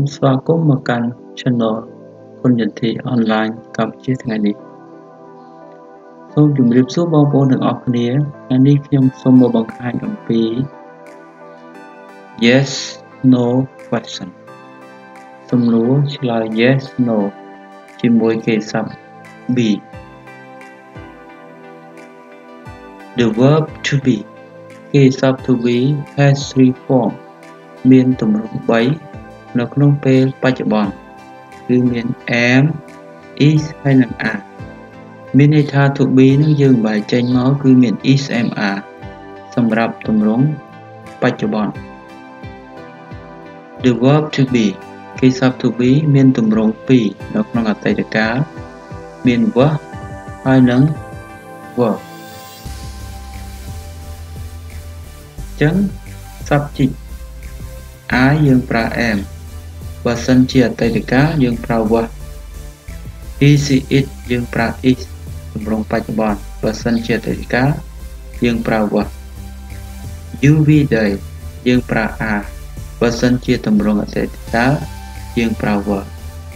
ស្វាគមន៍មកកាន់ Channel គុណយន្ទី Online កម្ពុជាថ្ងៃនេះសូមជម្រាបសួរបងប្អូនទាំងអស់គ្នាថ្ងៃនេះខ្ញុំសូមមកបង្ហាញអំពី Yes No question សំណួរឆ្លើយ Yes No ជាមួយគេសព្ទ be The verb to be គេសព្ទ to be has three forms មានទម្រង់3នៅក្នុងពេលបច្ចុប្បន្នគឺមាន am is ហើយនិង are មានន័យថា to be នឹងយើងបែរចេញមកគឺមាន is am are សម្រាប់ទម្រង់បច្ចុប្បន្ន The verb to be គេសព្ទ to be មានទម្រង់2នៅក្នុងអតីតកាលមាន was ហើយនិង were ចឹង subject I យើងប្រើ am បើសិនជាអតីតកាលយើងប្រើ was he she it យើងប្រើ is ទម្រង់បច្ចុប្បន្នបើសិនជាអតីតកាលយើងប្រើ was you we they យើងប្រើ are បើសិនជាទម្រង់អតីតកាលយើងប្រើ were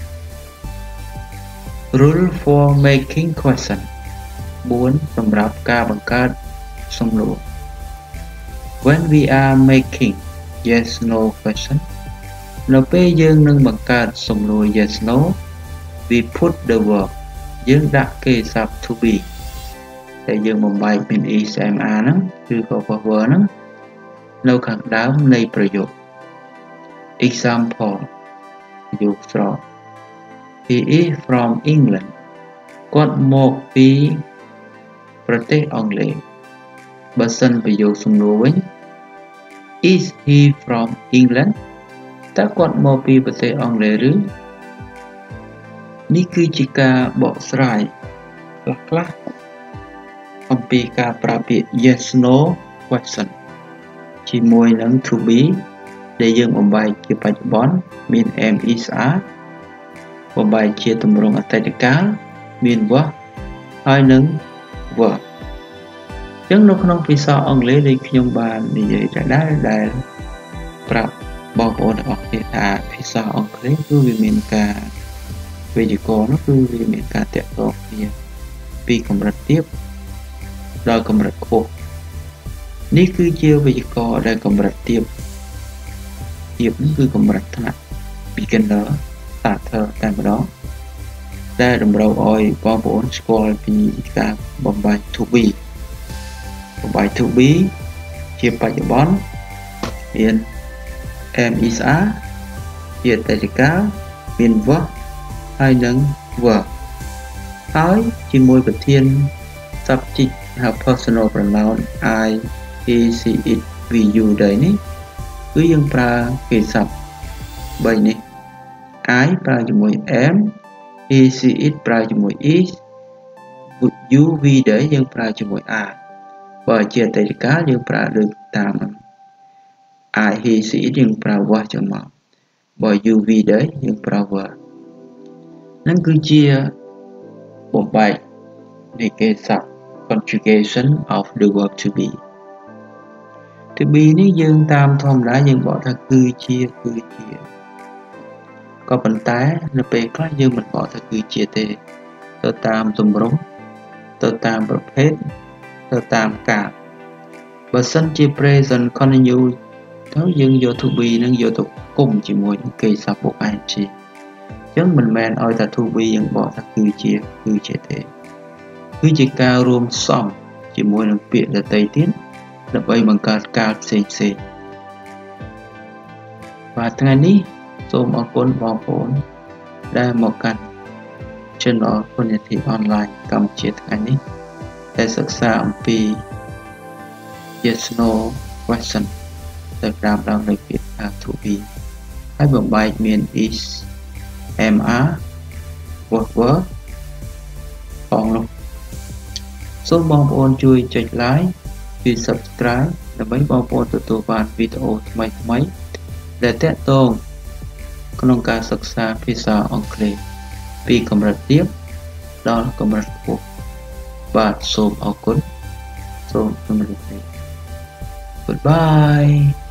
Rule for making question 4សម្រាប់ការបង្កើតសំណួរ When we are making yes no question នៅពេលយើងនឹងបង្កើតសំណួរ yes no we put the verb យើងដាក់គេសព្ទ to be តែយើងបំបែកមាន is am are ហ្នឹងឬក៏ were ហ្នឹងនៅខាងដើមនៃប្រយោគ Example ប្រយោគស្រក He is from England គាត់មកពីប្រទេសអង់គ្លេសបើសិនប្រយោគសំណួរវិញ Is he from England តើគាត់មកពីប្រទេសអង់គ្លេសឬនេះគឺជាការបកស្រាយខ្លះៗអំពីការប្រើពាក្យ yes no question ជាមួយនឹង to be ដែលយើងបំបែកជាបច្ចុប្បន្នមាន am is are បំបែកជាទម្រង់អតីតកាលមាន was ហើយនិង were ចឹងនៅក្នុងភាសាអង់គ្លេសដែលខ្ញុំបាននិយាយដែលប្រាប់បងប្អូនទាំងអស់គ្នាថាភាសាអង់គ្លេសគឺវាមានការវេយ្យាករណ៍នោះគឺវាមានការតាក់ទងគ្នាពីកម្រិតទាបដល់កម្រិតខ្ពស់នេះគឺជាវេយ្យាករណ៍ដែលកម្រិតទាបនេះគឺកម្រិតថ្នាក់ beginner starter តែម្ដងដែលតម្រូវឲ្យបងប្អូនស្គាល់ពីការបំបែក to be បំបែក to be ជាបច្ចុប្បន្នមាន am is are ជាអតីតកាលមាន was ហើយនិង were ហើយជាមួយប្រធាន subject ហៅ personal pronoun I he she it we you they នេះគឺយើងប្រើគេសព្ទ3នេះ I ប្រើជាមួយ am he she it ប្រើជាមួយ is you we they យើងប្រើជាមួយ are បើជាអតីតកាលយើងប្រើដូចតាម I he she it យើងប្រើ was ចូលមកបើ you we they យើងប្រើ were នឹងគឺជាបំបែកនៃគេសព្ទ conjugation of the verb to be នេះយើងតាមធម្មតាយើងបកថាគឺជាក៏ប៉ុន្តែនៅពេលខ្លះយើងមិនបកថាគឺជាទេទៅតាមទម្រង់ទៅតាមប្រភេទទៅតាមកាលបើសិនជា present continuous ទៅយើងយក to be នឹងយកទៅគុំជាមួយនឹងគេសព្ទ ing អញ្ចឹងមិនមែនឲ្យតែ to be យើងបកថាគឺជាទេគឺជាការរួមផ្សំជាមួយនឹងពាក្យដទៃទៀតដើម្បីបង្កើតកាលផ្សេងបាទថ្ងៃនេះសូមអរគុណបងប្អូនដែលមកកាន់ Channel គុណយន្ទី Online កម្ពុជាថ្ងៃនេះដែលសិក្សាអំពី yes no question ដែលតាមដើមនៃពាក្យថា to be ហើយបំបែកមាន is am are was were ផងនោះសូមបងប្អូនជួយចុច like ឬ subscribe ដើម្បីបងប្អូនទទួលបានវីដេអូថ្មីៗដែលទាក់ទងក្នុងការសិក្សាភាសាអង់គ្លេសពីកម្រិតទាបដល់កម្រិតខ្ពស់បាទសូមអរគុណសូមជម្រាបលា Goodbye